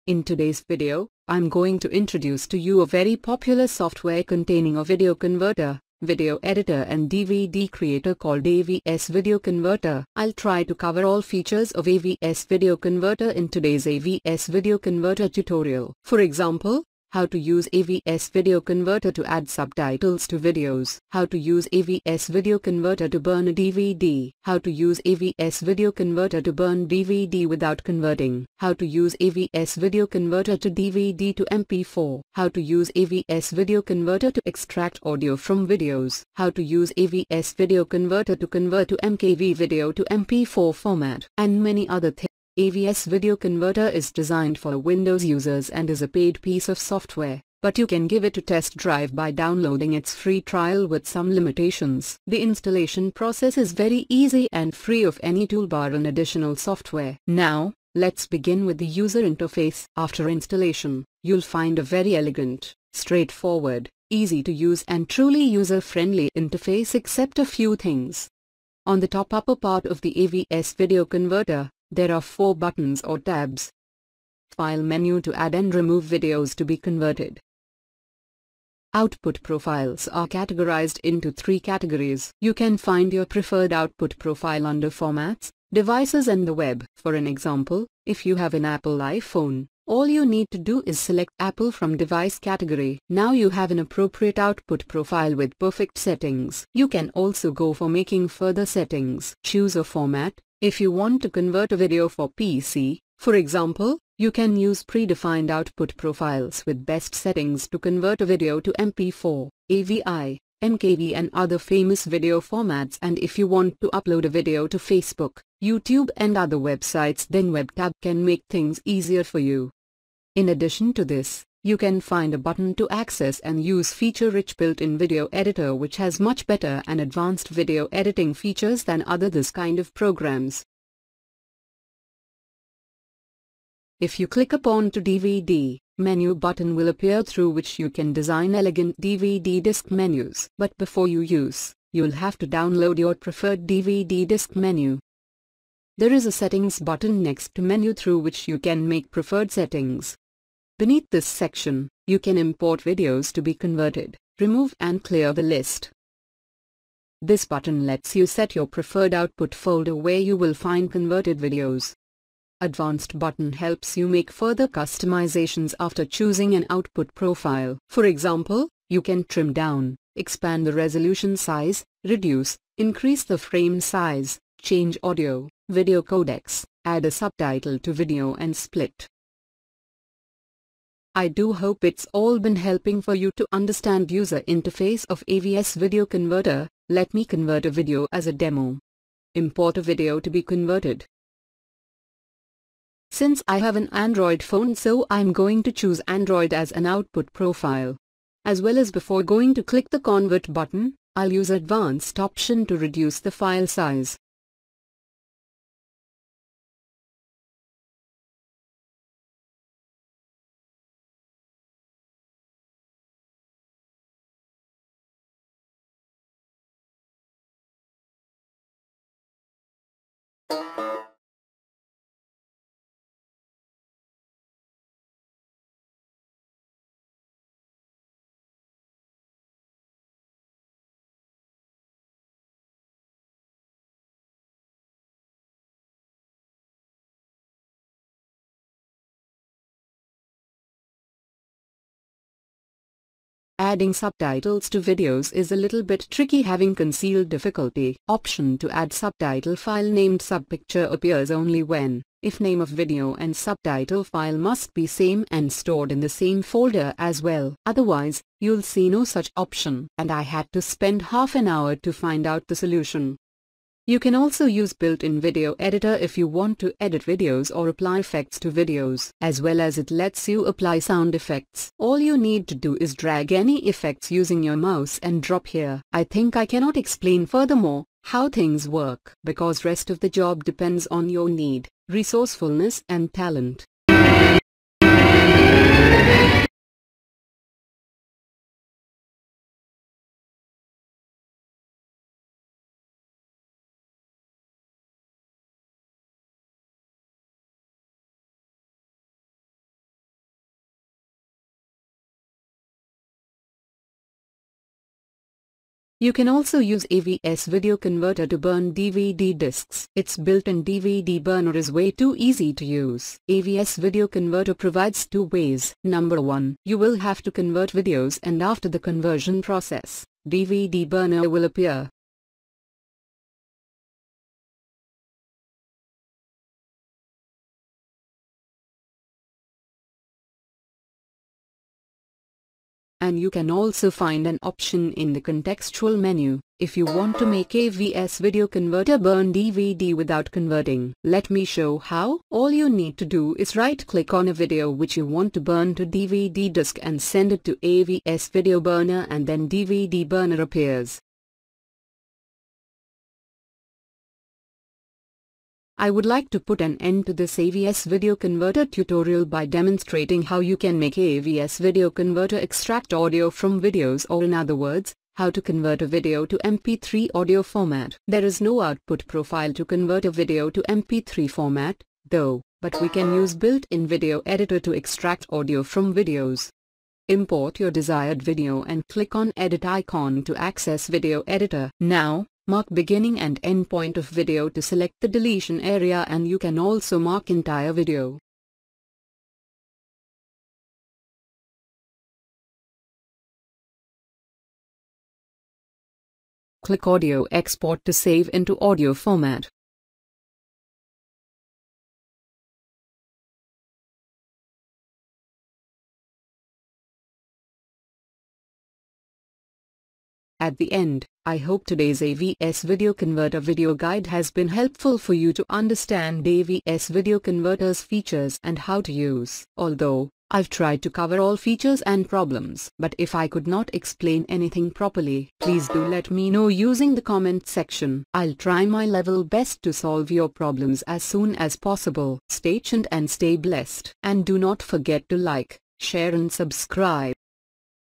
In today's video, I'm going to introduce to you a very popular software containing a video converter, video editor and DVD creator called AVS Video Converter. I'll try to cover all features of AVS Video Converter in today's AVS Video Converter tutorial. For example, how to use AVS Video Converter to add subtitles to videos. How to use AVS Video Converter to burn a DVD. How to use AVS Video Converter to burn DVD without converting. How to use AVS Video Converter to DVD to MP4. How to use AVS Video Converter to extract audio from videos. How to use AVS Video Converter to convert to MKV video to MP4 format. And many other things. AVS Video Converter is designed for Windows users and is a paid piece of software, but you can give it a test drive by downloading its free trial with some limitations. The installation process is very easy and free of any toolbar and additional software. Now, let's begin with the user interface. After installation, you'll find a very elegant, straightforward, easy to use and truly user-friendly interface except a few things. On the top upper part of the AVS Video Converter, there are 4 buttons or tabs. File menu to add and remove videos to be converted. Output profiles are categorized into 3 categories. You can find your preferred output profile under Formats, Devices and the Web. For an example, if you have an Apple iPhone, all you need to do is select Apple from Device category. Now you have an appropriate output profile with perfect settings. You can also go for making further settings. Choose a format. If you want to convert a video for PC, for example, you can use predefined output profiles with best settings to convert a video to MP4, AVI, MKV and other famous video formats. And if you want to upload a video to Facebook, YouTube and other websites, then Web tab can make things easier for you. In addition to this, you can find a button to access and use feature-rich built-in video editor which has much better and advanced video editing features than other this kind of programs. If you click upon to DVD, menu button will appear through which you can design elegant DVD disc menus. But before you use, you'll have to download your preferred DVD disc menu. There is a settings button next to menu through which you can make preferred settings. Beneath this section, you can import videos to be converted, remove and clear the list. This button lets you set your preferred output folder where you will find converted videos. Advanced button helps you make further customizations after choosing an output profile. For example, you can trim down, expand the resolution size, reduce, increase the frame size, change audio, video codecs, add a subtitle to video and split. I do hope it's all been helping for you to understand user interface of AVS Video Converter. Let me convert a video as a demo. Import a video to be converted. Since I have an Android phone, so I'm going to choose Android as an output profile. As well as before going to click the convert button, I'll use advanced option to reduce the file size. Adding subtitles to videos is a little bit tricky, having concealed difficulty. Option to add subtitle file named subpicture appears only when, if name of video and subtitle file must be same and stored in the same folder as well. Otherwise, you'll see no such option. And I had to spend half an hour to find out the solution. You can also use built-in video editor if you want to edit videos or apply effects to videos, as well as it lets you apply sound effects. All you need to do is drag any effects using your mouse and drop here. I think I cannot explain furthermore how things work, because rest of the job depends on your need, resourcefulness and talent. You can also use AVS Video Converter to burn DVD discs. Its built-in DVD burner is way too easy to use. AVS Video Converter provides two ways. Number 1, you will have to convert videos, and after the conversion process, DVD burner will appear. And you can also find an option in the contextual menu, if you want to make AVS Video Converter burn DVD without converting. Let me show how. All you need to do is right-click on a video which you want to burn to DVD disk and send it to AVS Video Burner, and then DVD burner appears. I would like to put an end to this AVS Video Converter tutorial by demonstrating how you can make AVS Video Converter extract audio from videos, or in other words, how to convert a video to MP3 audio format. There is no output profile to convert a video to MP3 format, though, but we can use built-in video editor to extract audio from videos. Import your desired video and click on Edit icon to access video editor. Now, mark beginning and end point of video to select the deletion area, and you can also mark entire video. Click Audio Export to save into audio format. At the end, I hope today's AVS Video Converter video guide has been helpful for you to understand AVS Video Converter's features and how to use. Although, I've tried to cover all features and problems, but if I could not explain anything properly, please do let me know using the comment section. I'll try my level best to solve your problems as soon as possible. Stay tuned and stay blessed. And do not forget to like, share and subscribe.